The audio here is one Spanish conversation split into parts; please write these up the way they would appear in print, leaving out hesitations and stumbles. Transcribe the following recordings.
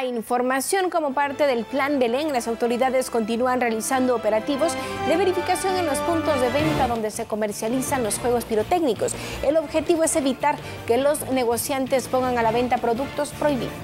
otra información, como parte del Plan Belén, las autoridades continúan realizando operativos de verificación en los puntos de venta donde se comercializan los juegos pirotécnicos. El objetivo es evitar que los negociantes pongan a la venta productos prohibidos.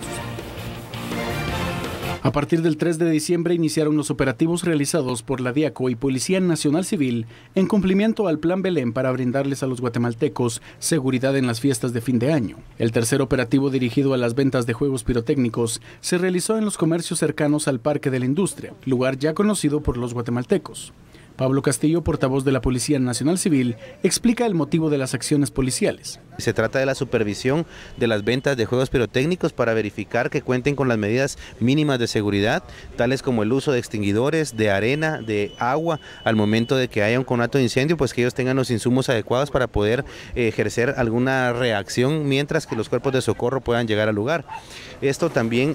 A partir del 3 de diciembre iniciaron los operativos realizados por la Diaco y Policía Nacional Civil en cumplimiento al Plan Belén para brindarles a los guatemaltecos seguridad en las fiestas de fin de año. El tercer operativo dirigido a las ventas de juegos pirotécnicos se realizó en los comercios cercanos al Parque de la Industria, lugar ya conocido por los guatemaltecos. Pablo Castillo, portavoz de la Policía Nacional Civil, explica el motivo de las acciones policiales. Se trata de la supervisión de las ventas de juegos pirotécnicos para verificar que cuenten con las medidas mínimas de seguridad, tales como el uso de extinguidores, de arena, de agua, al momento de que haya un conato de incendio, pues que ellos tengan los insumos adecuados para poder ejercer alguna reacción mientras que los cuerpos de socorro puedan llegar al lugar. Esto también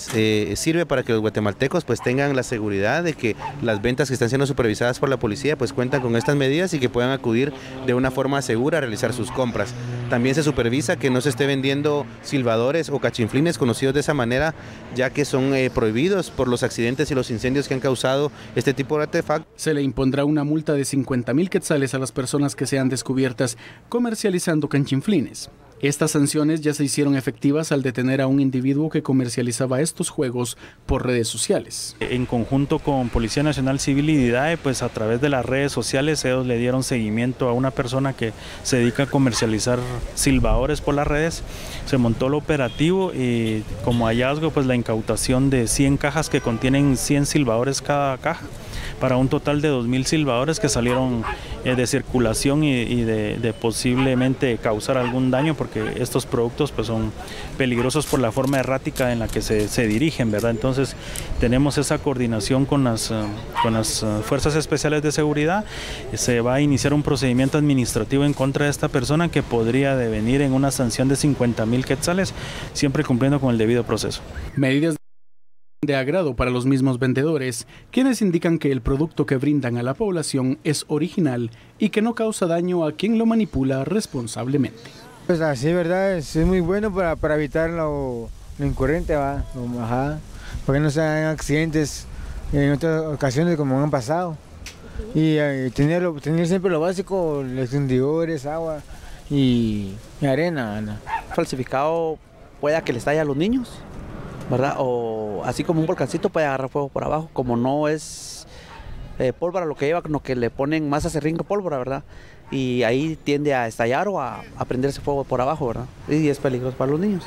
sirve para que los guatemaltecos pues tengan la seguridad de que las ventas que están siendo supervisadas por la policía pues cuentan con estas medidas y que puedan acudir de una forma segura a realizar sus compras. También se supervisa que no se esté vendiendo silbadores o cachinflines conocidos de esa manera, ya que son prohibidos por los accidentes y los incendios que han causado este tipo de artefactos. Se le impondrá una multa de 50,000 quetzales a las personas que sean descubiertas comercializando cachinflines. Estas sanciones ya se hicieron efectivas al detener a un individuo que comercializaba estos juegos por redes sociales. En conjunto con Policía Nacional Civil y DIDAE, pues a través de las redes sociales ellos le dieron seguimiento a una persona que se dedica a comercializar silbadores por las redes. Se montó el operativo y como hallazgo pues la incautación de 100 cajas que contienen 100 silbadores cada caja, para un total de 2,000 silbadores que salieron de circulación y de posiblemente causar algún daño, porque estos productos pues son peligrosos por la forma errática en la que se dirigen, ¿verdad? Entonces tenemos esa coordinación con las fuerzas especiales de seguridad. Se va a iniciar un procedimiento administrativo en contra de esta persona que podría devenir en una sanción de 50,000 quetzales, siempre cumpliendo con el debido proceso. Medidas de agrado para los mismos vendedores, quienes indican que el producto que brindan a la población es original y que no causa daño a quien lo manipula responsablemente. Pues así, ¿verdad? Es muy bueno para evitar lo incurrente, ¿va? Para que no se hagan accidentes en otras ocasiones como han pasado. Y tener siempre lo básico, extinguidores, agua y arena, ¿no? Falsificado pueda que les dañe a los niños, ¿verdad? O así como un volcancito puede agarrar fuego por abajo, como no es pólvora lo que lleva, sino que le ponen más acerrín que pólvora, ¿verdad? Y ahí tiende a estallar o a prenderse fuego por abajo, ¿verdad? Y es peligroso para los niños.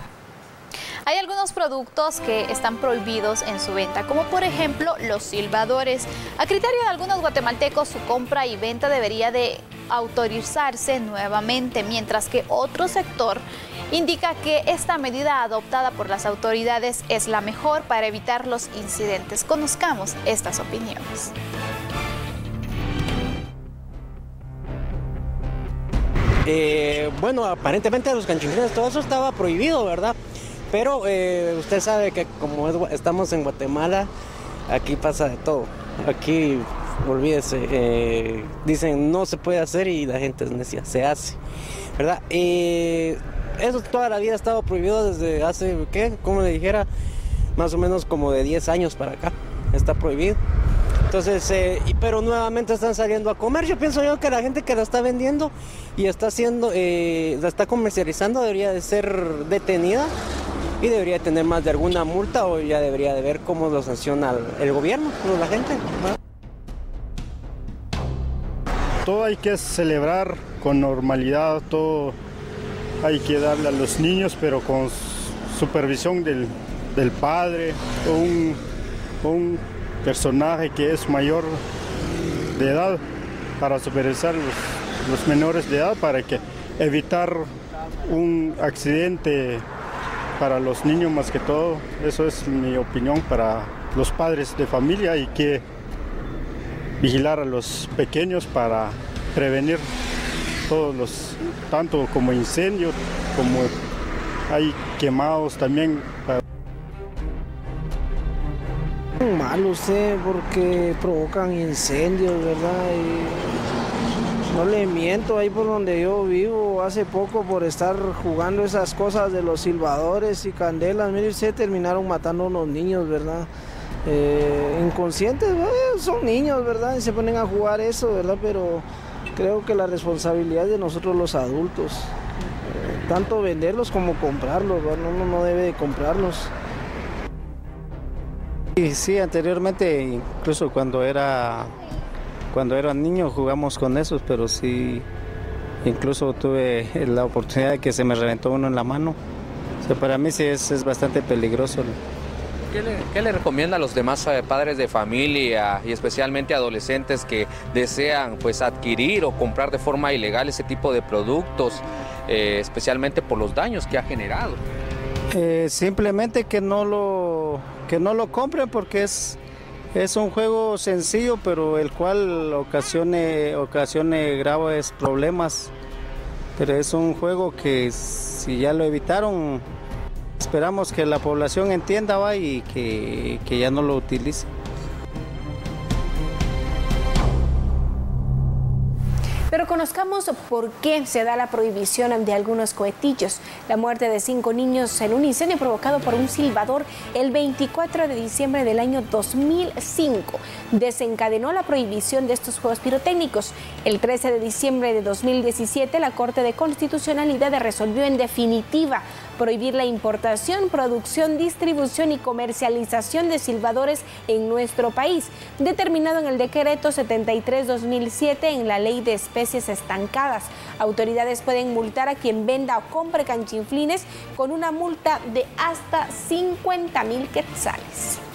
Hay algunos productos que están prohibidos en su venta, como por ejemplo los silbadores. A criterio de algunos guatemaltecos, su compra y venta debería de autorizarse nuevamente, mientras que otro sector indica que esta medida adoptada por las autoridades es la mejor para evitar los incidentes. Conozcamos estas opiniones. Bueno, aparentemente los cachinflines, todo eso estaba prohibido, ¿verdad? Pero usted sabe que como estamos en Guatemala, aquí pasa de todo. Aquí, olvídese, dicen no se puede hacer y la gente es necia, se hace, ¿verdad? Eso toda la vida ha estado prohibido desde hace, ¿qué? Como le dijera, más o menos como de 10 años para acá, está prohibido. Entonces, pero nuevamente están saliendo a comer. Yo pienso que la gente que la está vendiendo y está haciendo, la está comercializando debería de ser detenida y debería tener más de alguna multa, o ya debería de ver cómo lo sanciona el gobierno, no la gente, ¿verdad? Todo hay que celebrar con normalidad, todo hay que darle a los niños, pero con supervisión del padre o un personaje que es mayor de edad, para supervisar los menores de edad, para evitar un accidente para los niños más que todo. Eso es mi opinión para los padres de familia. Hay que vigilar a los pequeños para prevenir todos tanto como incendios, como hay quemados también. Malo usted porque provocan incendios, ¿verdad? No le miento, ahí por donde yo vivo, hace poco por estar jugando esas cosas de los silbadores y candelas, mire usted, terminaron matando a unos niños, ¿verdad? Inconscientes, son niños, ¿verdad? Y se ponen a jugar eso, ¿verdad? Pero creo que la responsabilidad es de nosotros los adultos, tanto venderlos como comprarlos, ¿verdad? Uno no debe de comprarlos. Y sí, anteriormente, incluso cuando era niño jugamos con esos, pero sí, incluso tuve la oportunidad de que se me reventó uno en la mano. O sea, para mí sí es bastante peligroso. ¿Qué le recomienda a los demás padres de familia y especialmente adolescentes que desean pues adquirir o comprar de forma ilegal ese tipo de productos, especialmente por los daños que ha generado? Simplemente que no lo compren, porque es un juego sencillo, pero el cual ocasione graves problemas. Pero es un juego que si ya lo evitaron, esperamos que la población entienda y que ya no lo utilice. Pero conozcamos por qué se da la prohibición de algunos cohetillos. La muerte de 5 niños en un incendio provocado por un silbador el 24 de diciembre del año 2005 desencadenó la prohibición de estos juegos pirotécnicos. El 13 de diciembre de 2017, la Corte de Constitucionalidad resolvió en definitiva prohibir la importación, producción, distribución y comercialización de silbadores en nuestro país, determinado en el Decreto 73/2007 en la Ley de Especies Estancadas. Autoridades pueden multar a quien venda o compre canchinflines con una multa de hasta 50.000 quetzales.